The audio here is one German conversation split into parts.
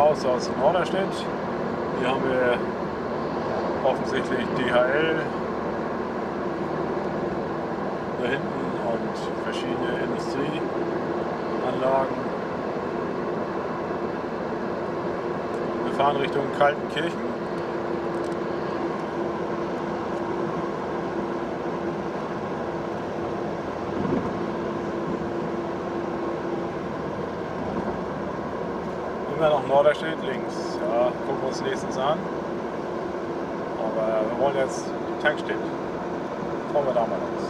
raus aus Norderstedt. Hier haben wir offensichtlich DHL da hinten und verschiedene Industrieanlagen. Wir fahren Richtung Kaltenkirchen. Immer noch Norderstedt links. Ja, gucken wir uns nächstens an. Aber wir wollen jetzt die Tankstelle. Fahren wir da mal los.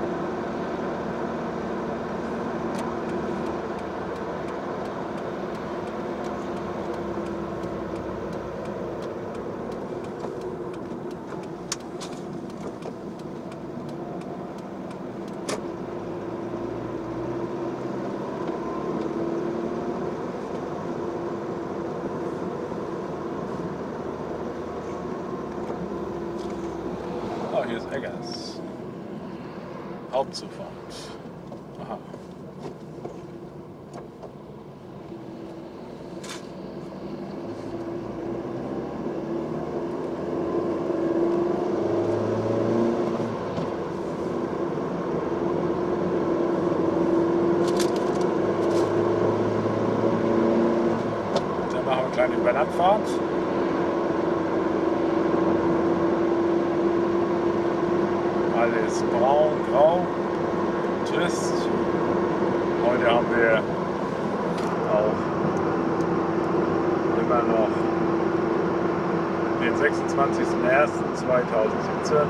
Oh, hier ist Eggers. Hauptzufahrt. Aha. Dann machen wir eine kleine Überlandfahrt. Alles braun, grau, trist. Heute haben wir auch immer noch den 26.01.2017.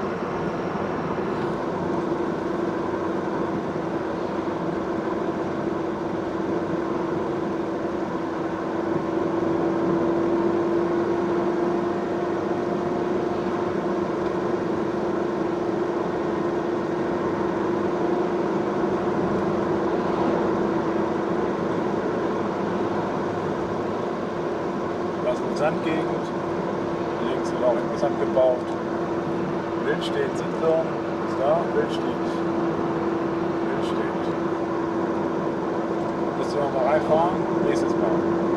Sandgegend, links wird auch irgendwas abgebaut. Wildstedt Siedlung, ist da, Wildstedt. Müssen wir mal reinfahren, nächstes Mal.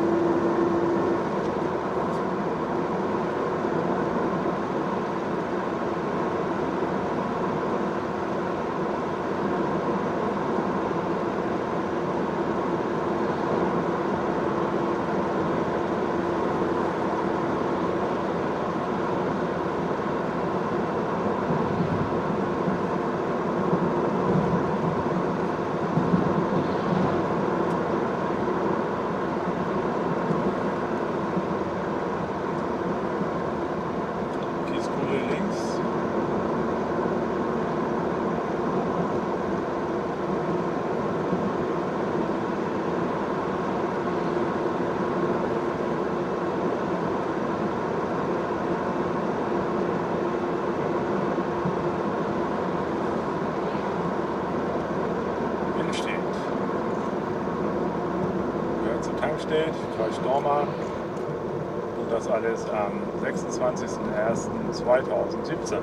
Tankstedt, Kreis Dormagen und das alles am 26.01.2017.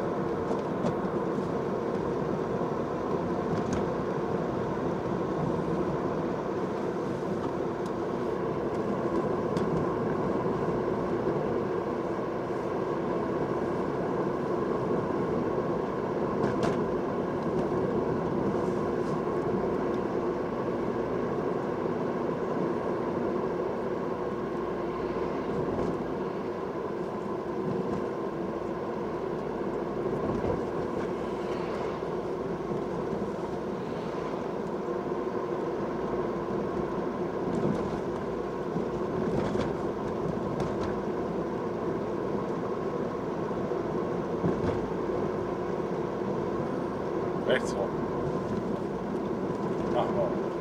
Rechts rum. Machen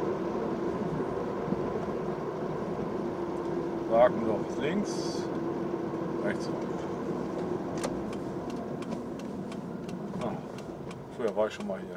wir. Wagendorf ist links. Rechts rum. Ah, früher war ich schon mal hier.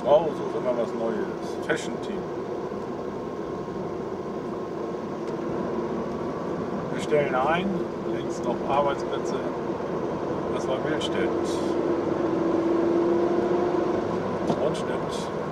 Frau sucht immer was Neues. Fashion Team. Wir stellen ein, links noch Arbeitsplätze. Das war Wildstedt. Rundschnitt.